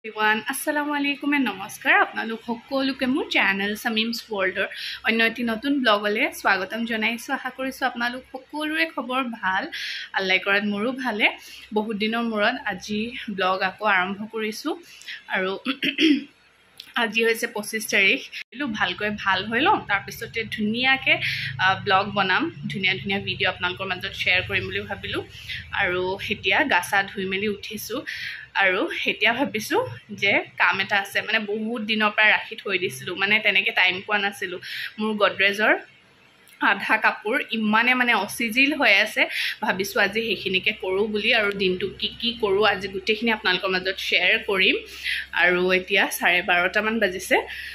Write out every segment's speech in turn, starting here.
everyone, assalamu alaikum and namaskar. আপোনালোক সকলোকে মোৰ চেনেল সামিমছ ওয়াৰ্ল্ডৰ অন্য এটি নতুন ব্লগলৈ স্বাগতম জনাইছো। আশা কৰিছো আপোনালোক সকলোৰে খবৰ ভাল। আল্লাহ কৰাত মোৰো ভালে। বহুত দিনৰ মূৰত আজি ব্লগ আকৌ আৰম্ভ কৰিছো আৰু আজি হৈছে 25 তাৰিখ। ভালকৈ ভাল হৈ লওঁ, তাৰপিছতে ধুনীয়াকৈ ব্লগ বনাম, ধুনীয়া ভিডিঅ' আপোনালোকৰ মাজত শ্বেয়াৰ কৰিম বুলি ভাবিলোঁ। আৰু এতিয়া গা চা ধুই মেলি উঠিছোঁ আৰু এতিয়া ভাবিছোঁ যে কাম এটা আছে, মানে বহুত দিনৰ পৰা ৰাখি থৈ দিছিলোঁ, মানে তেনেকৈ টাইম পোৱা নাছিলোঁ। মোৰ গডৰেজৰ আধা কাপোৰ ইমানে মানে অচিজিল হৈ আছে, ভাবিছোঁ আজি সেইখিনিকে কৰোঁ বুলি। আৰু দিনটো কি কৰোঁ আজি গোটেইখিনি আপোনালোকৰ মাজত শ্বেয়াৰ কৰিম। আৰু এতিয়া 12:30 মান বাজিছে,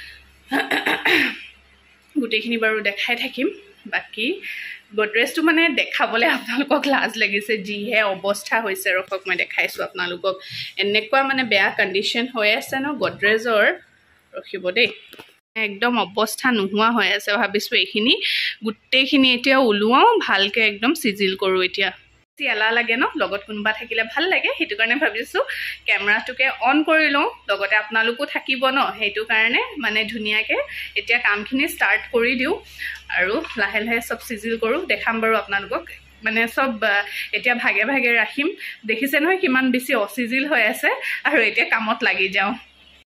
গোটেইখিনি বাৰু দেখাই থাকিম। বাকী গডৰেজটো মানে দেখাবলৈ আপোনালোকক লাজ লাগিছে, যিহে অৱস্থা হৈছে। ৰখক মই দেখাইছোঁ আপোনালোকক, এনেকুৱা মানে বেয়া কণ্ডিশ্যন হৈ আছে ন গডৰেজৰ। ৰখিব দেই, একদম অৱস্থা নোহোৱা হৈ আছে। ভাবিছোঁ এইখিনি গোটেইখিনি এতিয়া ওলোৱাওঁ, ভালকৈ একদম চিজিল কৰোঁ। এতিয়া এলাহ লাগে ন, লগত কোনোবা থাকিলে ভাল লাগে, সেইটো কাৰণে ভাবিছোঁ কেমেৰাটোকে অন কৰি লওঁ, লগতে আপোনালোকো থাকিব ন, সেইটো কাৰণে মানে ধুনীয়াকৈ এতিয়া কামখিনি ষ্টাৰ্ট কৰি দিওঁ আৰু লাহে লাহে চব চিজিল কৰোঁ। দেখাম বাৰু আপোনালোকক, মানে চব এতিয়া ভাগে ভাগে ৰাখিম। দেখিছে নহয় কিমান বেছি অচিজিল হৈ আছে, আৰু এতিয়া কামত লাগি যাওঁ।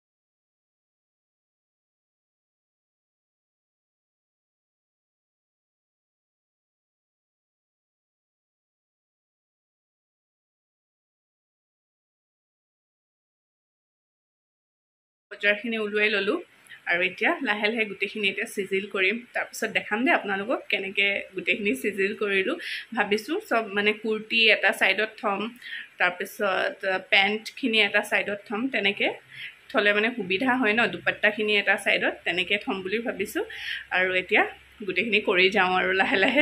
বজাৰখিনি ওলোৱাই ল'লোঁ আৰু এতিয়া লাহে লাহে গোটেইখিনি এতিয়া চিজিল কৰিম। তাৰপিছত দেখাম দে আপোনালোকক কেনেকৈ গোটেইখিনি চিজিল কৰিলোঁ। ভাবিছোঁ চব মানে কুৰ্তি এটা ছাইডত থ'ম, তাৰপিছত পেণ্টখিনি এটা ছাইডত থ'ম, তেনেকৈ থ'লে মানে সুবিধা হয় ন, দুপাট্টাখিনি এটা ছাইডত তেনেকৈ থ'ম বুলি ভাবিছোঁ। আৰু এতিয়া গোটেইখিনি কৰি যাওঁ আৰু লাহে লাহে।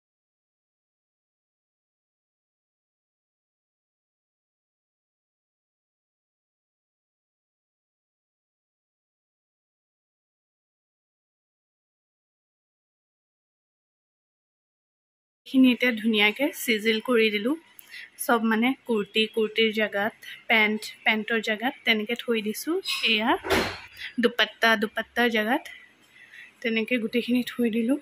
এইখিনি এতিয়া ধুনীয়াকৈ চিজিল কৰি দিলোঁ, চব মানে কুৰ্তিৰ জেগাত, পেণ্টৰ জেগাত তেনেকৈ থৈ দিছোঁ। এয়া দুপাট্টাৰ জেগাত তেনেকৈ গোটেইখিনি থৈ দিলোঁ,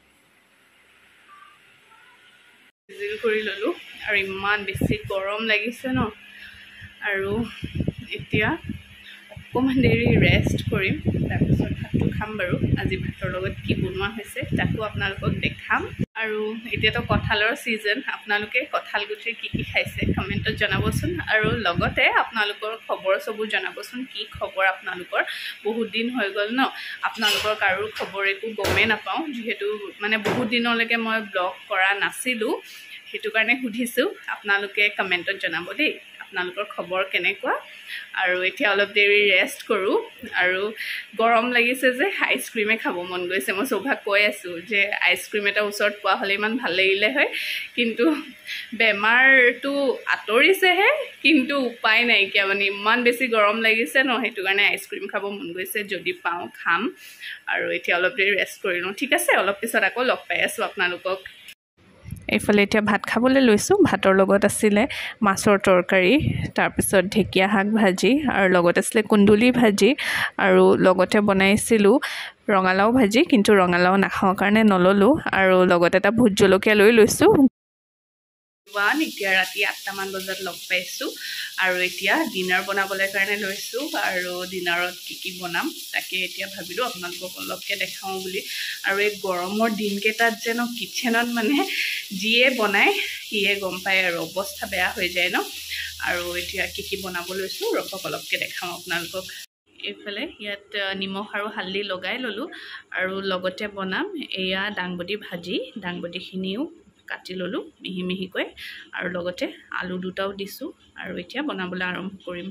চিজিল কৰি ল'লোঁ। আৰু ইমান বেছি গৰম লাগিছে ন, আৰু এতিয়া অকণমান দেৰি ৰেষ্ট কৰিম, তাৰপিছত ভাতটো খাম বাৰু। আজি ভাতৰ লগত কি বনোৱা হৈছে তাকো আপোনালোকক দেখাম। আৰু এতিয়াতো কঁঠালৰ ছিজন, আপোনালোকে কঁঠাল গুটিৰ কি খাইছে কমেণ্টত জনাবচোন। আৰু লগতে আপোনালোকৰ খবৰ চবোৰ জনাবচোন, কি খবৰ আপোনালোকৰ। বহুত দিন হৈ গ'ল ন, আপোনালোকৰ কাৰো খবৰ একো গমেই নাপাওঁ, যিহেতু মানে বহুত দিনলৈকে মই ব্লগ কৰা নাছিলোঁ, সেইটো কাৰণে সুধিছোঁ। আপোনালোকে কমেণ্টত জনাব দেই আপোনালোকৰ খবৰ কেনেকুৱা। আৰু এতিয়া অলপ দেৰি ৰেষ্ট কৰোঁ। আৰু গৰম লাগিছে যে আইচক্ৰীমে খাব মন গৈছে। মই সৌভাক কৈ আছোঁ যে আইচক্ৰীম এটা ওচৰত পোৱা হ'লে ইমান ভাল লাগিলে হয়, কিন্তু বেমাৰটো আঁতৰিছেহে, কিন্তু উপায় নাইকিয়া, মানে ইমান বেছি গৰম লাগিছে ন, সেইটো কাৰণে আইচক্ৰীম খাব মন গৈছে। যদি পাওঁ খাম। আৰু এতিয়া অলপ দেৰি ৰেষ্ট কৰি লওঁ, ঠিক আছে। অলপ পিছত আকৌ লগ পাই আছোঁ আপোনালোকক। এইফালে এতিয়া ভাত খাবলৈ লৈছোঁ। ভাতৰ লগত আছিলে মাছৰ তৰকাৰী, তাৰপিছত ঢেকীয়া শাক ভাজি, আৰু লগত আছিলে কুন্দুলি ভাজি, আৰু লগতে বনাইছিলোঁ ৰঙালাও ভাজি, কিন্তু ৰঙালাও নাখাওঁ কাৰণে নললোঁ। আৰু লগত এটা ভোট জলকীয়া লৈ লৈছোঁ। এতিয়া ৰাতি 8টা মান বজাত লগ পাইছোঁ, আৰু এতিয়া ডিনাৰ বনাবলৈ কাৰণে লৈছোঁ। আৰু ডিনাৰত কি বনাম তাকে এতিয়া ভাবিলোঁ আপোনালোকক অলপকৈ দেখাওঁ বুলি। আৰু এই গৰমৰ দিনকেইটাত যেন কিটচেনত মানে যিয়ে বনায় সিয়ে গম পায়, আৰু অৱস্থা বেয়া হৈ যায় ন। আৰু এতিয়া কি বনাব লৈছোঁ ৰখক অলপকৈ দেখাওঁ আপোনালোকক। এইফালে ইয়াত নিমখ আৰু হালধি লগাই ল'লোঁ, আৰু লগতে বনাম এয়া দাংবডি ভাজি। দাংবডিখিনিও কাটি ল'লোঁ মিহি মিহিকৈ, আৰু লগতে আলু দুটাও দিছোঁ। আৰু এতিয়া বনাবলৈ আৰম্ভ কৰিম।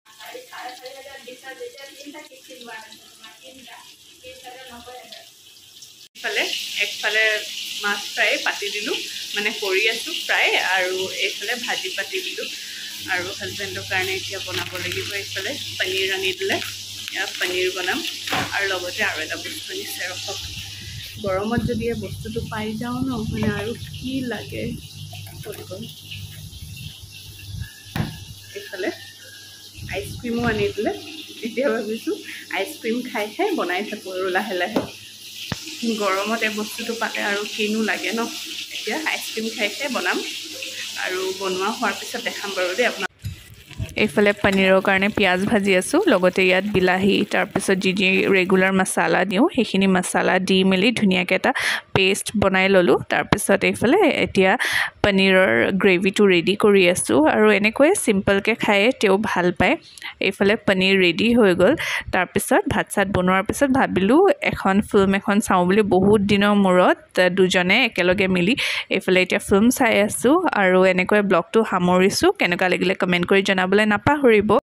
একফালে মাছ ফ্ৰাই পাতি দিলোঁ, মানে কৰি আছোঁ ফ্ৰাই, আৰু এইফালে ভাজি পাতি দিলোঁ। আৰু হাজবেণ্ডৰ কাৰণে এতিয়া বনাব লাগিব। এইফালে পনীৰ আনি দিলে, এয়া পনীৰ বনাম। আৰু লগতে আৰু এটা বস্তু আনিছে, ৰখক। গৰমত যদি এই বস্তুটো পাই যাওঁ ন, মানে আৰু কি লাগে কৰিব। এইফালে আইচক্ৰীমো আনি দিলে এতিয়া ভাবিছোঁ আইচক্ৰীম খাই খাই বনাই থাকোঁ আৰু লাহে লাহে গৰমত এই বস্তুটো পালে আৰু কিনো লাগে ন এতিয়া আইচক্ৰীম খাই খাই বনাম আৰু বনোৱা হোৱাৰ পিছত দেখাম বাৰু দেই আপোনাক এইফালে পনীৰৰ কাৰণে পিঁয়াজ ভাজি আছোঁ লগতে ইয়াত বিলাহী তাৰপিছত যি ৰেগুলাৰ মছলা দিওঁ সেইখিনি মছলা দি মেলি ধুনীয়াকৈ এটা পেষ্ট বনাই ল'লোঁ তাৰপিছত এইফালে এতিয়া পনীৰৰ গ্ৰেভিটো ৰেডি কৰি আছোঁ আৰু এনেকৈয়ে চিম্পলকৈ খায়ে তেওঁ ভাল পায় এইফালে পনীৰ ৰেডি হৈ গ'ল তাৰপিছত ভাত চাত বনোৱাৰ পিছত ভাবিলোঁ এখন ফিল্ম এখন চাওঁ বুলি বহুত দিনৰ মূৰত দুজনে একেলগে মিলি এইফালে এতিয়া ফিল্ম চাই আছোঁ আৰু এনেকৈ ব্লগটো সামৰিছোঁ কেনেকুৱা লাগিলে কমেণ্ট কৰি জনাবলৈ নাপাহৰিব